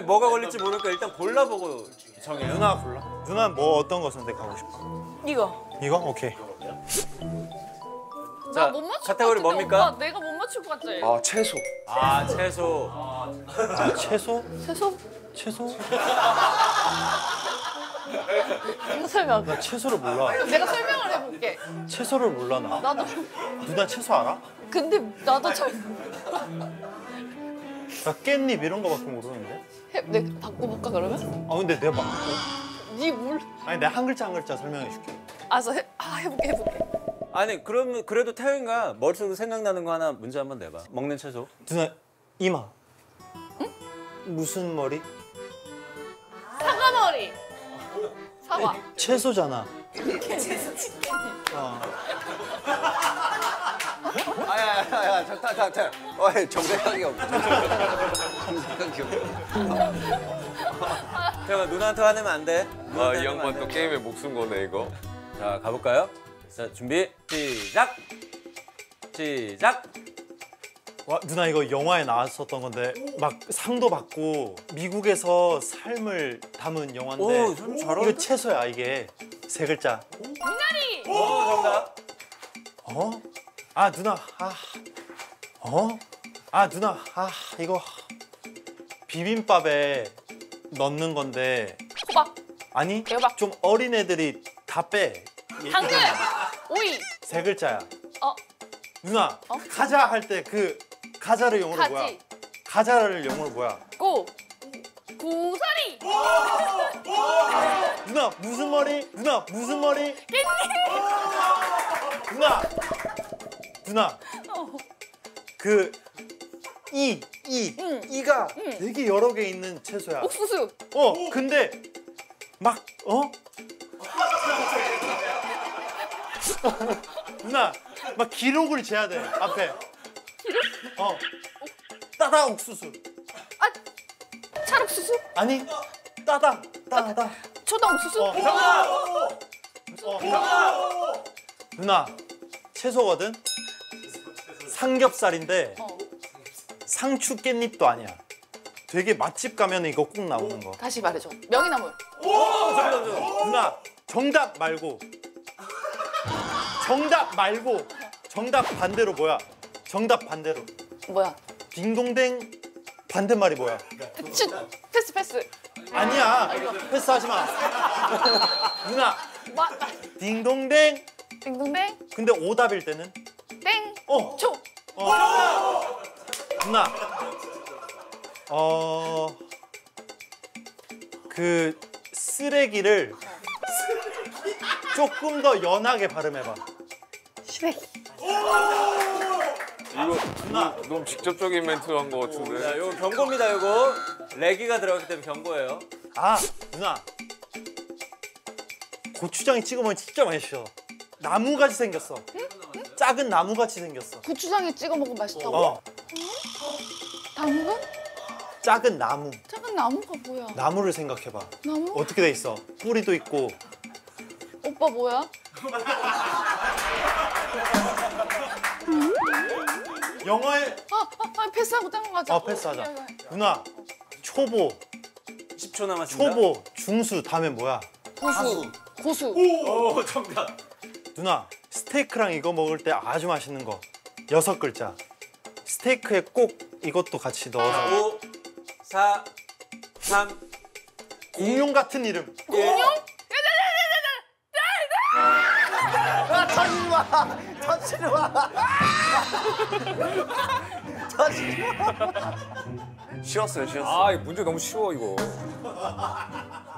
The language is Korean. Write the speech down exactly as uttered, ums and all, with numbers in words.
뭐가 걸릴지 모르니까 일단 골라보고 정해. 누나 골라. 누나는 뭐 어떤 거 선택하고 싶어? 이거. 이거? 오케이. 자, 못 맞출 카테고리 것 같은데, 뭡니까? 오빠, 내가 못 맞출 것 같지? 아 채소. 아, 채소. 아, 채소? 채소? 채소? 설명. 나 채소를 몰라. 내가 설명을 해볼게. 채소를 몰라 나. 나도. 누나 채소 알아? 근데 나도 잘. 나 깻잎 이런 거밖에 모르는데. 해, 내 바꿔볼까 그러면? 아 근데 내가 막 니 물. 아니 내가 한 글자 한 글자 설명해 줄게. 알았어. 해, 아 해볼게 해볼게. 아니, 그러면 그래도 태영이가 머릿속으로 생각나는 거 하나 문제 한번 내봐. 먹는 채소. 누나 이마. 응? 무슨 머리? 사과머리. 사과. 채소잖아. 채소 치킨. 어. 아야야야 잠깐 잠깐. 어이 정색하기 없어. 정색하기 없어. 태영아, 누나한테 화내면 안 돼. 아, 이 양반 또 게임에 목숨 거네 이거. 자, 가볼까요? 자, 준비, 시작! 시작! 와 누나 이거 영화에 나왔었던 건데 막 상도 받고 미국에서 삶을 담은 영화인데 오, 참 잘하는데? 이거 채소야 이게 세 글자. 미나리. 오, 정답! 어? 아 누나 아 어? 아 누나 아 이거 비빔밥에 넣는 건데 호박. 아니 대박. 좀 어린 애들이 다 빼. 당근. 오이. 세 글자야. 어. 누나 어? 가자 할 때 그 가자를 영어로 가지. 뭐야? 가자를 영어로 뭐야? 고. 고사리. 누나 무슨 머리? 누나 무슨 머리? 누나 누나 어. 그 이, 이, 응. 이가 응. 되게 여러 개 있는 채소야. 옥수수. 어 근데 막 어? 누나 막 기록을 재야 돼 앞에. 기록? 어. 따다 옥수수. 아. 찰옥수수. 아니 따다 따다. 초당 옥수수. 어. 어. 누나 채소거든. 삼겹살인데 어. 상추 깻잎도 아니야. 되게 맛집 가면 이거 꼭 나오는 거. 다시 말해줘. 명이나물. 누나 정답 말고 정답 말고 정답 반대로 뭐야? 정답 반대로 뭐야? 딩동댕 반대말이 뭐야? 치, 패스 패스. 아니야 패스하지 마. 누나 마. 딩동댕 딩동댕. 근데 오답일 때는 땡. 어. 초. 어. 누나 어 그 쓰레기를 조금 더 연하게 발음해봐. 시래기. 이거 누나 너무 직접적인 멘트 한 거 같은데. 자, 요거 경고입니다, 요거. 레기가 들어가기 때문에 경고예요. 아 누나 고추장에 찍어 먹으면 진짜 맛있어. 나무같이 생겼어. 응? 응? 작은 나무같이 생겼어. 고추장에 찍어 먹으면 맛있다고? 어 당근? 작은 나무. 작은 나무가 뭐야? 나무를 생각해봐. 나무? 어떻게 돼 있어? 뿌리도 있고. 오빠 뭐야? 영어에 아, 아, 아 패스하고 딴 거 가자. 어 패스하자. 누나 초보 십 초 남았습니다. 초보 중수 다음에 뭐야? 고수. 고수. 오, 정답! 누나 스테이크랑 이거 먹을 때 아주 맛있는 거 여섯 글자. 스테이크에 꼭 이것도 같이 넣어서 오, 사, 삼, 공룡 같은 이름. 공룡? 터지지 마. 터지지 마. 터지지 마. 쉬었어요 쉬었어. 아, 이 문제 너무 쉬워 이거.